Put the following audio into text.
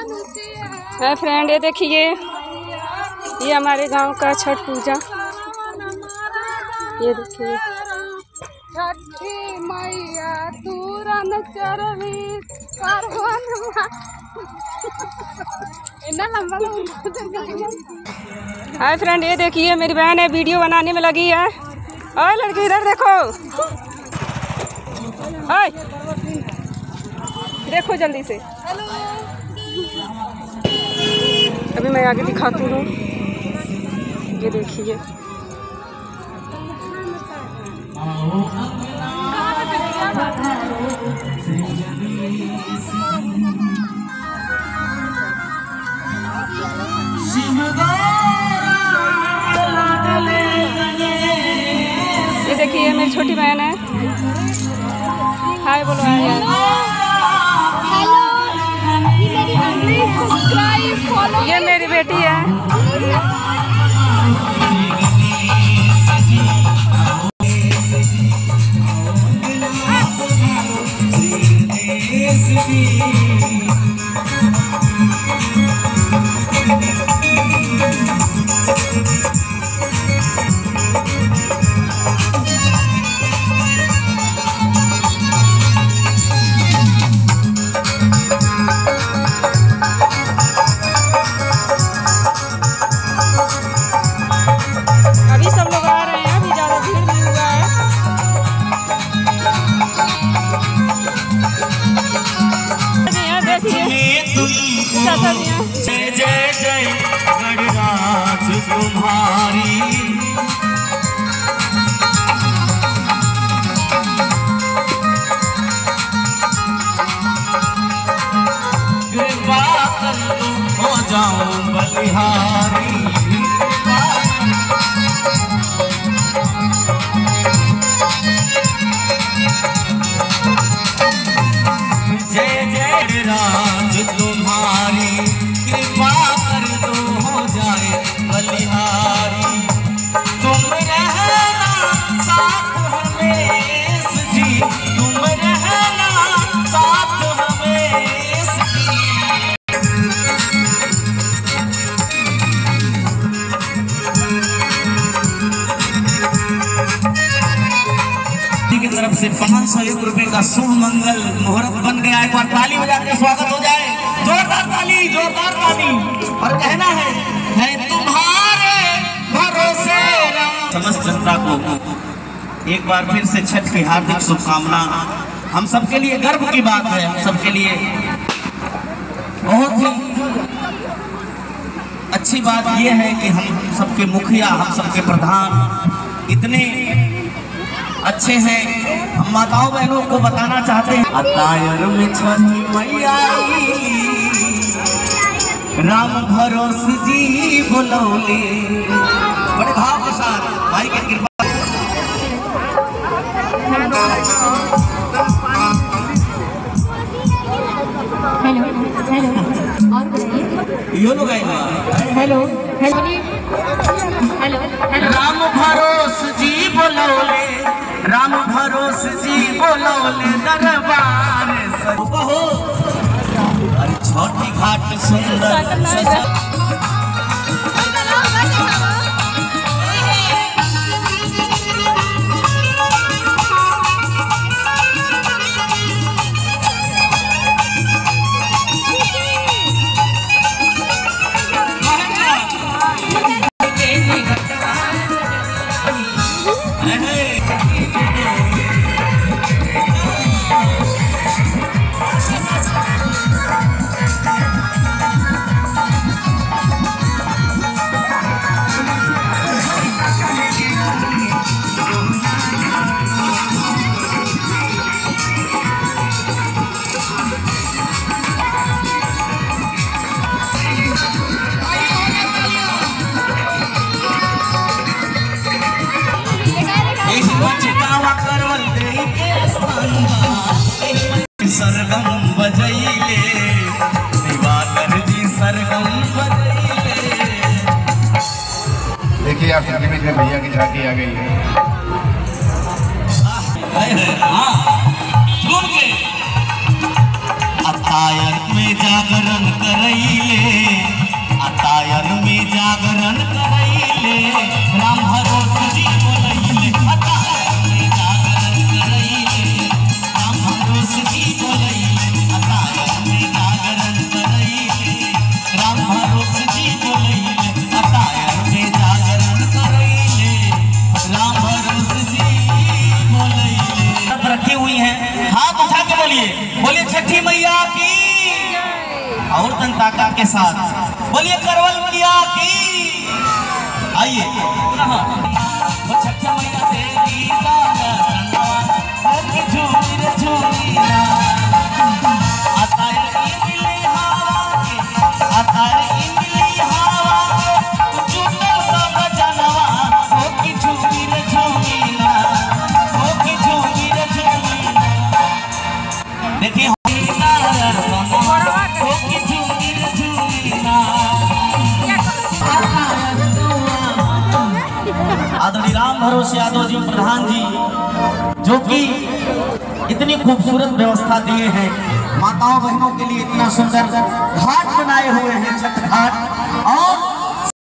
Hi friend, ये देखिए, ये हमारे गांव का छठ पूजा। ये देखिए, छठी मैया तूरन चरवी हाय फ्रेंड, ये देखिए मेरी बहन है, वीडियो बनाने में लगी है। ओए लड़की, इधर देखो, ओए देखो जल्दी से। अभी मैं आगे दिखाती हूँ। ये देखिए, ये देखिए मेरी छोटी बहन है। हाय बोलो। हेलो, ये मेरी बेटी है। अभी सब लोग आ रहे हैं, अभी ज़्यादा भीड़ नहीं हुआ है। जय जय जय गणराज तुम्हारी, कृपा कर दो हो जाऊं बलिहारी। जय जय राज तुम्हारी, कृपा कर दो हो जाए बलिहारी। तुम रहना साथ हमेश जी, तुम रहना साथ हमेश की तरफ से 501 रुपए का शुभ मंगल मुहूर्त बन गया। एक बार ताली बजा के स्वागत हो जाए। जोरदार ताली, जोरदार ताली। और कहना है तुम्हारे भरोसे। समस्त जनता को एक बार फिर से छठ की हार्दिक शुभकामना। हम सबके लिए गर्व की बात है, हम सबके लिए बहुत ही अच्छी बात यह है कि हम सबके मुखिया, हम सबके प्रधान इतने अच्छे हैं। हम माताओं बहनों को बताना चाहते हैं, अतायर में छठी मैया राम भरोस जी बोलौले। बड़े भाव के साथ भाई की कृपा। हेलो हेलो, और बताइए। यो लोग आए। हेलो हेलो हेलो, राम भरोस जी बोलौले, राम भरोस जी बोलौले दरबार हो। अरे छोटी घाट सुंदर सरगम बजैले, दिवाकर जी सरगम बजैले। देखिए आप सबके बीच में भैया की झांकी आ गई है। अतायर में में जागरण करैले, अतायर में जागरण करैले, राम भरोसे जी बोलैले, अतायर में जागरण करैले, राम भरोसे जी बोलैले, अतायर में जागरण करैले, राम भरोसे जी बोलैले, अतायर में जागरण करैले, राम भरोसे जी बोलैले। रखी हुई हैं, हाथ उठा के बोलिए, बोलिए छठी मैया की, और ताकत के साथ बोलिए करवल मैया की। आइए वो छठी मैया तेरी दर्शनवा, होके झूमी रे झूमी ना, अतायर इमली हवा के, अतायर इमली हवा के, जुटल सब जनवा, होके झूमी रे झूमी ना, होके झूमी रे झूमी ना। देखिए आदरणीय राम भरोसे यादव जी प्रधान जी, जो कि इतनी खूबसूरत व्यवस्था दिए हैं, माताओं बहनों के लिए इतना सुंदर घाट बनाए हुए हैं, छठ घाट, और